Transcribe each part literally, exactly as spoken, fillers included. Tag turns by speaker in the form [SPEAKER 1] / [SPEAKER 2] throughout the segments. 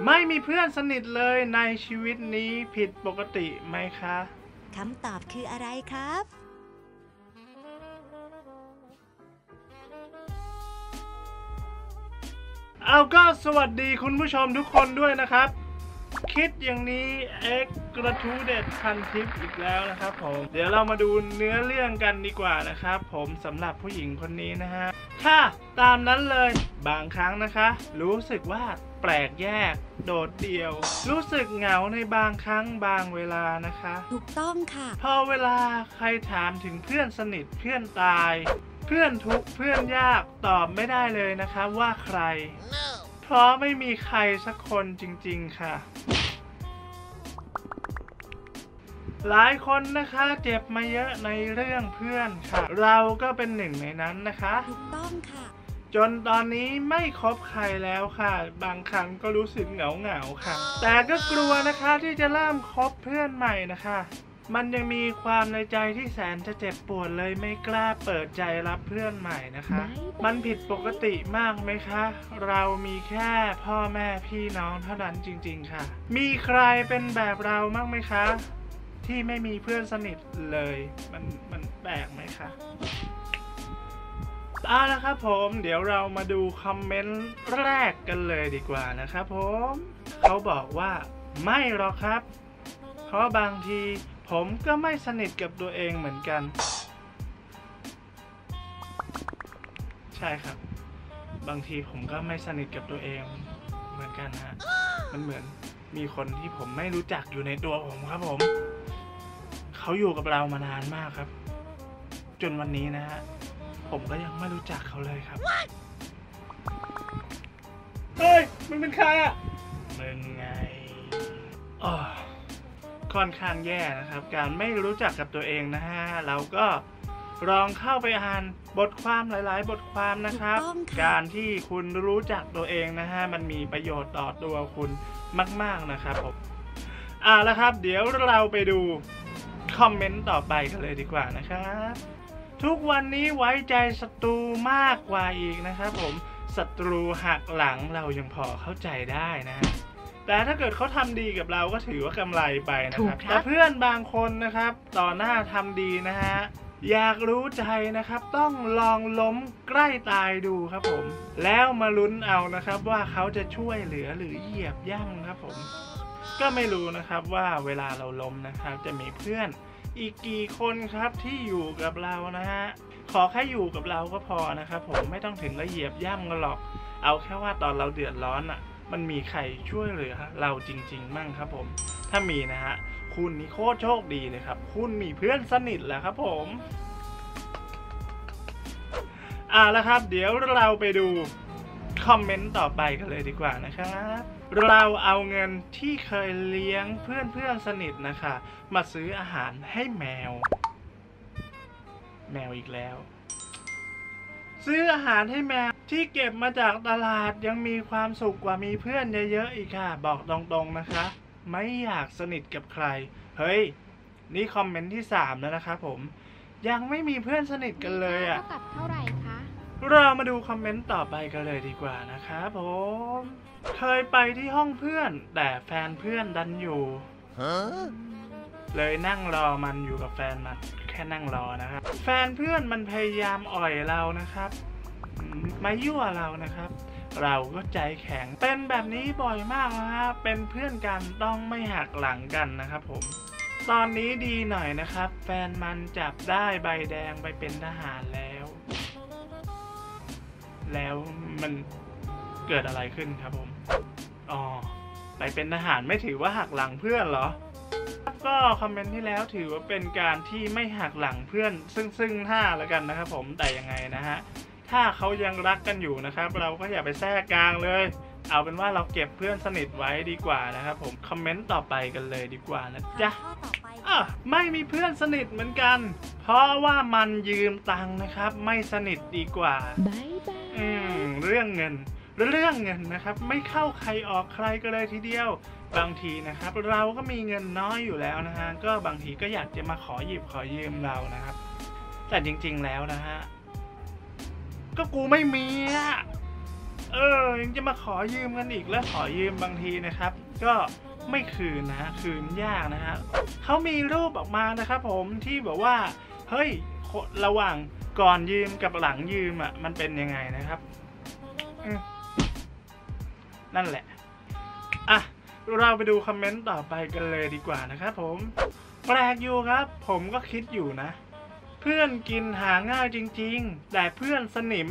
[SPEAKER 1] ไม่มีเพื่อนสนิทเลยในชีวิตนี้ผิดปกติไหมคะ
[SPEAKER 2] คำตอบคืออะไรครับ
[SPEAKER 1] เอาก็สวัสดีคุณผู้ชมทุกคนด้วยนะครับคิดอย่างนี้เอ็กกระทู้เด็ดพันทิปอีกแล้วนะครับผมเดี๋ยวเรามาดูเนื้อเรื่องกันดีกว่านะครับผมสำหรับผู้หญิงคนนี้นะฮะค่ะตามนั้นเลยบางครั้งนะคะรู้สึกว่าแปลกแยกโดดเดี่ยวรู้สึกเหงาในบางครั้งบางเวลานะคะ
[SPEAKER 2] ถูกต้องค่ะ
[SPEAKER 1] พอเวลาใครถามถึงเพื่อนสนิทเพื่อนตายเพื่อนทุกข์เพื่อนยากตอบไม่ได้เลยนะคะว่าใคร no. เพราะไม่มีใครสักคนจริงๆค่ะหลายคนนะคะเจ็บมาเยอะในเรื่องเพื่อนค่ะเราก็เป็นหนึ่งในนั้นนะคะ
[SPEAKER 2] ถูกต้องค่ะ
[SPEAKER 1] จนตอนนี้ไม่คบใครแล้วค่ะบางครั้งก็รู้สึกเหงาเหงาค่ะแต่ก็กลัวนะคะที่จะเริ่มคบเพื่อนใหม่นะคะมันยังมีความในใจที่แสนจะเจ็บปวดเลยไม่กล้าเปิดใจรับเพื่อนใหม่นะคะมันผิดปกติมากไหมคะเรามีแค่พ่อแม่พี่น้องเท่านั้นจริงๆค่ะมีใครเป็นแบบเราบ้างไหมคะที่ไม่มีเพื่อนสนิทเลยมันมันแปลกไหมคะเอาละครับผมเดี๋ยวเรามาดูคอมเมนต์แรกกันเลยดีกว่านะครับผมเขาบอกว่าไม่หรอกครับเพราะบางทีผมก็ไม่สนิทกับตัวเองเหมือนกันใช่ครับบางทีผมก็ไม่สนิทกับตัวเองเหมือนกันฮะมันเหมือนมีคนที่ผมไม่รู้จักอยู่ในตัวผมครับผมเขาอยู่กับเรามานานมากครับจนวันนี้นะฮะผมก็ยังไม่รู้จักเขาเลยครับเฮ้ยมึงเป็นใครอ่ะมึงไงอ๋อค่อนข้างแย่นะครับการไม่รู้จักกับตัวเองนะฮะเราก็ลองเข้าไปอ่านบทความหลายๆบทความนะครับการที่คุณรู้จักตัวเองนะฮะมันมีประโยชน์ต่อตัวคุณมากๆนะครับผมอ่าแล้วครับเดี๋ยวเราไปดูคอมเมนต์ต่อไปกันเลยดีกว่านะครับทุกวันนี้ไว้ใจศัตรูมากกว่าอีกนะครับผมศัตรูหักหลังเรายังพอเข้าใจได้นะแต่ถ้าเกิดเขาทำดีกับเราก็ถือว่ากำไรไปนะครับแต่เพื่อนบางคนนะครับต่อหน้าทำดีนะฮะอยากรู้ใจนะครับต้องลองล้มใกล้ตายดูครับผมแล้วมาลุ้นเอานะครับว่าเขาจะช่วยเหลือหรือเหยียบย่ำครับผมก็ไม่รู้นะครับว่าเวลาเราล้มนะครับจะมีเพื่อนอีกกี่คนครับที่อยู่กับเรานะฮะขอแค่อยู่กับเราก็พอนะครับผมไม่ต้องถึงกับเหยียบย่ำกันหรอกเอาแค่ว่าตอนเราเดือดร้อนอ่ะมันมีใครช่วยเหลือเราจริงๆมั่งครับผมถ้ามีนะฮะคุณนี่โคตรโชคดีเลยครับคุณมีเพื่อนสนิทแล้วครับผมอ่าแล้วครับเดี๋ยวเราไปดูคอมเมนต์ต่อไปกันเลยดีกว่านะครับเราเอาเงินที่เคยเลี้ยงเพื่อนเพื่อนสนิทนะคะมาซื้ออาหารให้แมวแมวอีกแล้วซื้ออาหารให้แมวที่เก็บมาจากตลาดยังมีความสุขกว่ามีเพื่อนเยอะๆอีกค่ะบอกตรงๆนะคะไม่อยากสนิทกับใครเฮ้ยนี่คอมเมนต์ที่สามแล้วนะครับผมยังไม่มีเพื่อนสนิทกันเลยอ่ะ
[SPEAKER 3] เท่ากับเท่าไหร่คะ
[SPEAKER 1] เรามาดูคอมเมนต์ต่อไปกันเลยดีกว่านะครับผมเคยไปที่ห้องเพื่อนแต่แฟนเพื่อนดันอยู่เลยนั่งรอมันอยู่กับแฟนมันแค่นั่งรอนะครับแฟนเพื่อนมันพยายามอ่อยเรานะครับมายั่วเรานะครับเราก็ใจแข็งเป็นแบบนี้บ่อยมากนะครับเป็นเพื่อนกันต้องไม่หักหลังกันนะครับผมตอนนี้ดีหน่อยนะครับแฟนมันจับได้ใบแดงไปเป็นทหารแล้วแล้วมันเกิดอะไรขึ้นครับผมอ๋อไปเป็นทหารไม่ถือว่าหักหลังเพื่อนเหรอก็คอมเมนต์ที่แล้วถือว่าเป็นการที่ไม่หักหลังเพื่อนซึ่งซึ่งหน้าแล้วกันนะครับผมแต่ยังไงนะฮะถ้าเขายังรักกันอยู่นะครับเราก็อย่าไปแทรกกลางเลยเอาเป็นว่าเราเก็บเพื่อนสนิทไว้ดีกว่านะครับผมคอมเมนต์ต่อไปกันเลยดีกว่านะจ๊ะอ่ะไม่มีเพื่อนสนิทเหมือนกันเพราะว่ามันยืมตังค์นะครับไม่สนิทดีกว่าอืมเรื่องเงินเรื่องเงินนะครับไม่เข้าใครออกใครก็เลยทีเดียวบางทีนะครับเราก็มีเงินน้อยอยู่แล้วนะฮะก็บางทีก็อยากจะมาขอหยิบขอยืมเรานะครับแต่จริงๆแล้วนะฮะก็กูไม่มีอ่ะเออยังจะมาขอยืมกันอีกแล้วขอยืมบางทีนะครับก็ไม่คืนนะฮะคืนยากนะฮะเขามีรูปออกมานะครับผมที่บอกว่าเฮ้ยระหว่างก่อนยืมกับหลังยืมอ่ะมันเป็นยังไงนะครับนั่นแหละอ่ะเราไปดูคอมเมนต์ต่อไปกันเลยดีกว่านะครับผมแปลกอยู่ครับผมก็คิดอยู่นะเพื่อนกินหาง่ายจริงๆแต่เพื่อนสนิม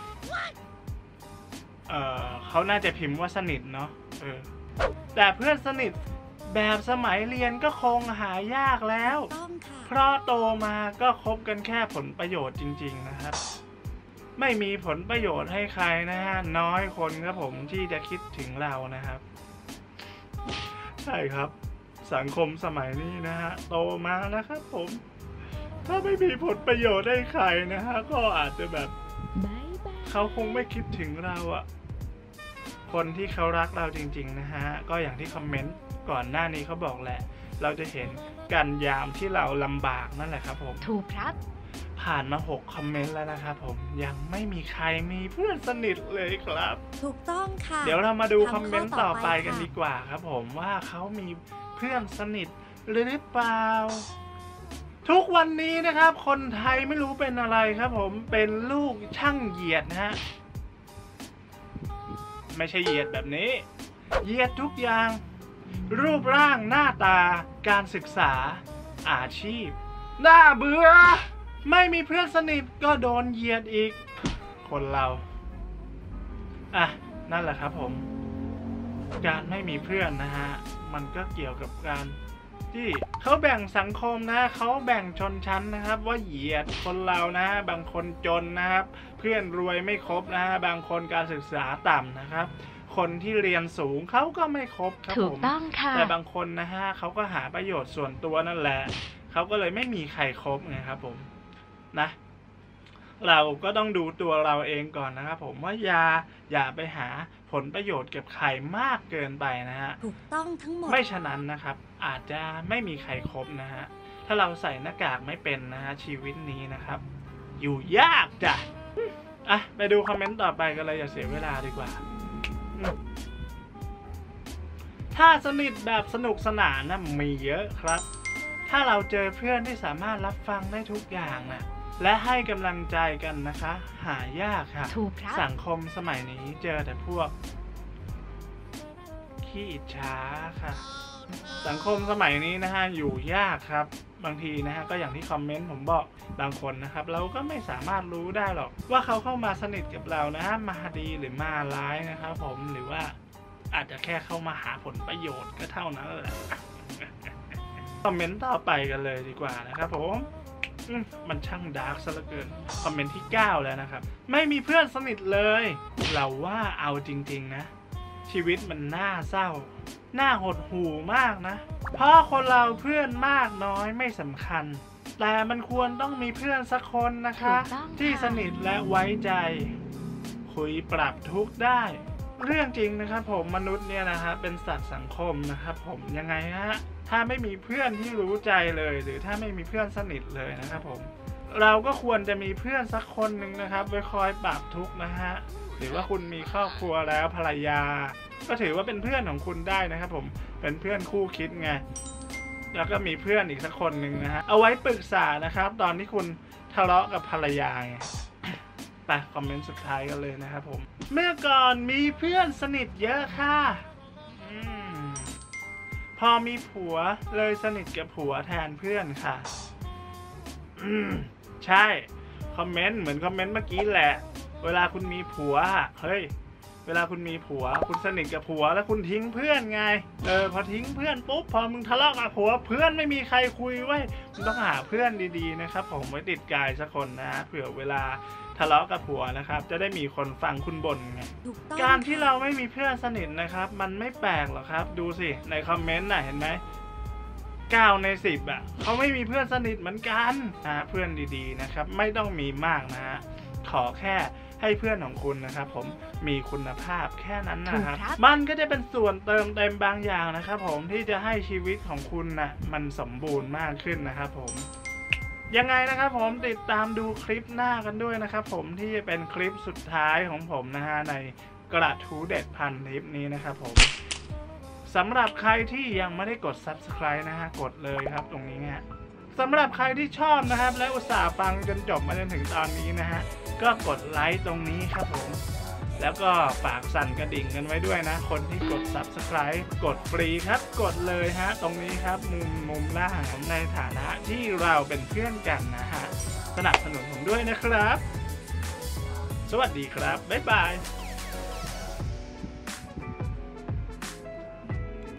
[SPEAKER 1] เออเขาน่าจะพิมพ์ว่าสนิทเนาะเออแต่เพื่อนสนิทแบบสมัยเรียนก็คงหายากแล้วเพราะโตมาก็คบกันแค่ผลประโยชน์จริงๆนะครับไม่มีผลประโยชน์ให้ใครนะฮะน้อยคนครับผมที่จะคิดถึงเรานะครับใช่ครับสังคมสมัยนี้นะฮะโตมานะครับผมถ้าไม่มีผลประโยชน์ให้ใครนะฮะก็อาจจะแบบเขาคงไม่คิดถึงเราอะคนที่เขารักเราจริงๆนะฮะก็อย่างที่คอมเมนต์ก่อนหน้านี้เขาบอกแหละเราจะเห็นกันยามที่เราลำบากนั่นแหละครับผม
[SPEAKER 2] ถูกครับ
[SPEAKER 1] ผ่านมาหกคอมเมนต์แล้วนะครับผมยังไม่มีใครมีเพื่อนสนิทเลยครับ
[SPEAKER 2] ถูกต้องค่ะ
[SPEAKER 1] เดี๋ยวเรามาดูคอมเมนต์ต่อไปกันดีกว่าครับผมว่าเขามีเพื่อนสนิทหรือเปล่าทุกวันนี้นะครับคนไทยไม่รู้เป็นอะไรครับผมเป็นลูกช่างเหยียดนะฮะไม่ใช่เหยียดแบบนี้เหยียดทุกอย่างรูปร่างหน้าตาการศึกษาอาชีพน่าเบื่อไม่มีเพื่อนสนิทก็โดนเหยียดอีกคนเราอ่ะนั่นแหละครับผมการไม่มีเพื่อนนะฮะมันก็เกี่ยวกับการที่เขาแบ่งสังคมนะเขาแบ่งชนชั้นนะครับว่าเหยียดคนเรานะบางคนจนนะครับเพื่อนรวยไม่ครบนะบางคนการศึกษาต่ำนะครับคนที่เรียนสูงเขาก็ไม่ครบครับผมถูกต้องค่ะแต่บางคนนะฮะเขาก็หาประโยชน์ส่วนตัวนั่นแหละเขาก็เลยไม่มีใครครบไงครับผมนะเราก็ต้องดูตัวเราเองก่อนนะครับผมว่าอย่าอย่าไปหาผลประโยชน์กับใครมากเกินไปนะฮะ
[SPEAKER 2] ถูกต้องทั้งหมด
[SPEAKER 1] ไม่ฉะนั้นนะครับอาจจะไม่มีใครครบนะฮะถ้าเราใส่หน้ากากไม่เป็นนะฮะชีวิตนี้นะครับอยู่ยากจ้ะอ่ะไปดูคอมเมนต์ต่อไปกันเลยอย่าเสียเวลาดีกว่าถ้าสนิทแบบสนุกสนานนะมีเยอะครับถ้าเราเจอเพื่อนที่สามารถรับฟังได้ทุกอย่างนะและให้กำลังใจกันนะคะหายากค่ะสังคมสมัยนี้เจอแต่พวกขี้อิจฉาค่ะสังคมสมัยนี้นะฮะอยู่ยากครับบางทีนะฮะก็อย่างที่คอมเมนต์ผมบอกบางคนนะครับเราก็ไม่สามารถรู้ได้หรอกว่าเขาเข้ามาสนิทกับเรานะฮะมาดีหรือมาร้ายนะครับผมหรือว่าอาจจะแค่เข้ามาหาผลประโยชน์ก็เท่านั้นแหละคอมเมนต์ต่อไปกันเลยดีกว่านะครับผมมันช่างดาร์กซะเหลือเกินคอมเมนต์ที่เก้าแล้วนะครับไม่มีเพื่อนสนิทเลยเราว่าเอาจริงๆนะชีวิตมันน่าเศร้าน่าหดหู่มากนะเพราะคนเราเพื่อนมากน้อยไม่สำคัญแต่มันควรต้องมีเพื่อนสักคนนะคะที่สนิทและไว้ใจคุยปรับทุกข์ได้เรื่องจริงนะครับผมมนุษย์เนี่ยนะฮะเป็นสัตว์สังคมนะครับผมยังไงฮะถ้าไม่มีเพื่อนที่รู้ใจเลยหรือถ้าไม่มีเพื่อนสนิทเลยนะครับผมเราก็ควรจะมีเพื่อนสักคนหนึ่งนะครับไว้คอยปรับทุกข์นะฮะหรือว่าคุณมีครอบครัวแล้วภรรยาก็ถือว่าเป็นเพื่อนของคุณได้นะครับผมเป็นเพื่อนคู่คิดไงแล้วก็มีเพื่อนอีกสักคนหนึ่งนะฮะเอาไว้ปรึกษานะครับตอนที่คุณทะเลาะกับภรรยาไงไปคอมเมนต์สุดท้ายกันเลยนะครับผมเมื่อก่อนมีเพื่อนสนิทเยอะค่ะอืมพอมีผัวเลยสนิทกับผัวแทนเพื่อนค่ะอืมใช่คอมเมนต์เหมือนคอมเมนต์เมื่อกี้แหละเวลาคุณมีผัวเฮ้ยเวลาคุณมีผัวคุณสนิทกับผัวแล้วคุณทิ้งเพื่อนไงเออพอทิ้งเพื่อนปุ๊บพอมึงทะเลาะกับผัวเพื่อนไม่มีใครคุยไว้มึงต้องหาเพื่อนดีๆนะครับผมไว้ติดกายสักคนนะเผื่อเวลาทะเลาะกับผัวนะครับจะได้มีคนฟังคุณบ่นไงการที่เราไม่มีเพื่อนสนิทนะครับมันไม่แปลกหรอกครับดูสิในคอมเมนต์น่ะเห็นไหมเก้าในสิบอ่ะเขาไม่มีเพื่อนสนิทเหมือนกันนะเพื่อนดีๆนะครับไม่ต้องมีมากนะฮะขอแค่ให้เพื่อนของคุณนะครับผมมีคุณภาพแค่นั้นนะครับมันก็จะเป็นส่วนเติมเต็มบางอย่างนะครับผมที่จะให้ชีวิตของคุณนะมันสมบูรณ์มากขึ้นนะครับผมยังไงนะครับผมติดตามดูคลิปหน้ากันด้วยนะครับผมที่จะเป็นคลิปสุดท้ายของผมนะฮะในกระทู้เด็ดพันทิปนี้นะครับผมสำหรับใครที่ยังไม่ได้กด ซับสไครบ์ นะฮะกดเลยครับตรงนี้ฮะสำหรับใครที่ชอบนะครับและอุตส่าห์ฟังจนจบมาจนถึงตอนนี้นะฮะก็กดไลค์ตรงนี้ครับผมแล้วก็ฝากสั่นกระดิ่งกันไว้ด้วยนะคนที่กด ซับสไครบ์ กดฟรีครับกดเลยฮะตรงนี้ครับมุมมุมล่างผมในฐานะที่เราเป็นเพื่อนกันนะฮะสนับสนุนผมด้วยนะครับสวัสดีครับบ๊ายบาย